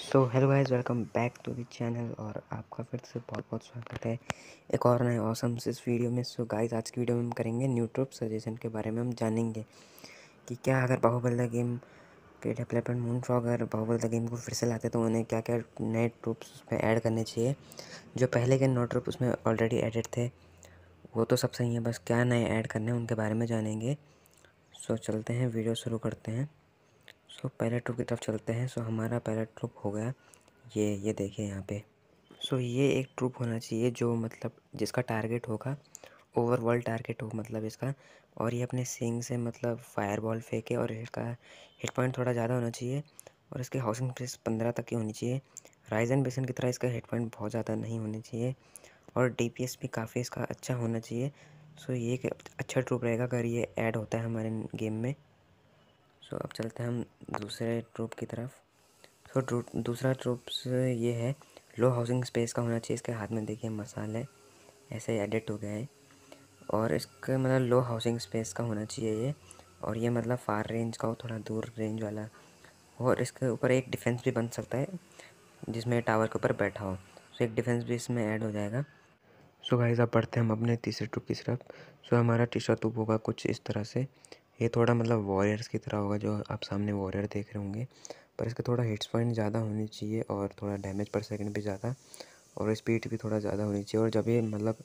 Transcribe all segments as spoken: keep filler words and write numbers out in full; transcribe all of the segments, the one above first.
So hello guys, welcome back to the channel और आपका फिर से बहुत बहुत स्वागत है एक और नए ऑसम से इस वीडियो में। सो गाइस, आज की वीडियो में हम करेंगे न्यू ट्रूप सजेशन के बारे में। हम जानेंगे कि क्या अगर बाहुबली द गेम के डेवलपर मूनफ्रॉग अगर बाहुबली द गेम को फिर से लाते तो उन्हें क्या क्या नए ट्रूप्स उसमें ऐड करने चाहिए। जो पहले के नौ ट्रूप उसमें ऑलरेडी एडेड थे वो तो सब सही है, बस क्या नए ऐड करने हैं उनके बारे में जानेंगे। सो चलते हैं, वीडियो शुरू करते हैं। सो पहले ट्रूप की तरफ चलते हैं। सो हमारा पहला ट्रूप हो गया ये ये देखिए यहाँ पे। सो ये एक ट्रूप होना चाहिए जो मतलब जिसका टारगेट होगा ओवरवर्ल्ड टारगेट हो मतलब इसका, और ये अपने सिंग से मतलब फायरबॉल फेंके और इसका हिट पॉइंट थोड़ा ज़्यादा होना चाहिए और इसकी हाउसिंग स्पेस पंद्रह तक की होनी चाहिए। राइजन बेसन की तरह इसका हिट पॉइंट बहुत ज़्यादा नहीं होने चाहिए और डीपीएस भी काफ़ी इसका अच्छा होना चाहिए। सो ये एक अच्छा ट्रूप रहेगा अगर ये ऐड होता है हमारे गेम में। सो अब चलते हैं हम दूसरे ट्रूप की तरफ। सो so, दूसरा ट्रूप्स ये है लो हाउसिंग स्पेस का होना चाहिए। इसके हाथ में देखिए मसाल है, ऐसे ही एडिट हो गया है और इसका मतलब लो हाउसिंग स्पेस का होना चाहिए ये, और ये मतलब फार रेंज का हो, थोड़ा दूर रेंज वाला। और इसके ऊपर एक डिफेंस भी बन सकता है जिसमें टावर के ऊपर बैठा हो, सो एक डिफेंस भी इसमें ऐड हो जाएगा। सो गाइस, अब बढ़ते हैं हम अपने तीसरे ट्रूप की तरफ। सो हमारा तीसरा ट्रूप होगा कुछ इस तरह से। ये थोड़ा मतलब वॉरियर्स की तरह होगा, जो आप सामने वॉरियर देख रहे होंगे, पर इसका थोड़ा हिट्स पॉइंट ज़्यादा होनी चाहिए और थोड़ा डैमेज पर सेकंड भी ज़्यादा और स्पीड भी थोड़ा ज़्यादा होनी चाहिए। और जब ये मतलब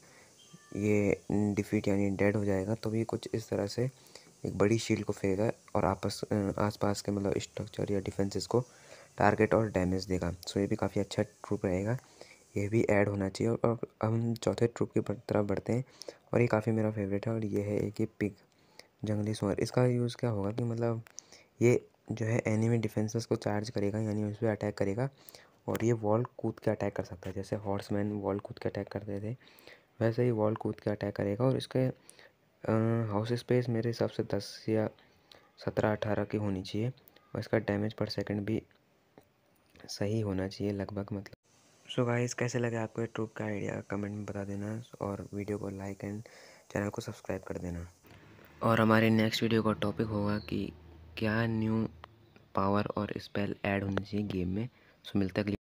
ये डिफीट यानी डेड हो जाएगा तो भी कुछ इस तरह से एक बड़ी शील्ड को फेंकेगा और आपस आसपास के मतलब स्ट्रक्चर या डिफेंसेस को टारगेट और डैमेज देगा। सो ये भी काफ़ी अच्छा ट्रूप रहेगा, ये भी ऐड होना चाहिए। और हम चौथे ट्रूप की तरफ बढ़ते हैं और ये काफ़ी मेरा फेवरेट है और ये है एक ये पिग जंगली सुअर। इसका यूज़ क्या होगा कि मतलब ये जो है एनिमी डिफेंसेस को चार्ज करेगा यानी उस पर अटैक करेगा और ये वॉल कूद के अटैक कर सकता है। जैसे हॉर्समैन वॉल कूद के अटैक करते थे वैसे ही वॉल कूद के अटैक करेगा। और इसके हाउस स्पेस मेरे हिसाब से दस या सत्रह अठारह की होनी चाहिए और इसका डैमेज पर सेकंड भी सही होना चाहिए लगभग मतलब। सो गाइस, कैसे लगे आपको ये ट्रूप का आइडिया कमेंट में बता देना और वीडियो को लाइक एंड चैनल को सब्सक्राइब कर देना। और हमारे नेक्स्ट वीडियो का टॉपिक होगा कि क्या न्यू पावर और स्पेल ऐड होनी चाहिए गेम में। सो मिलता है।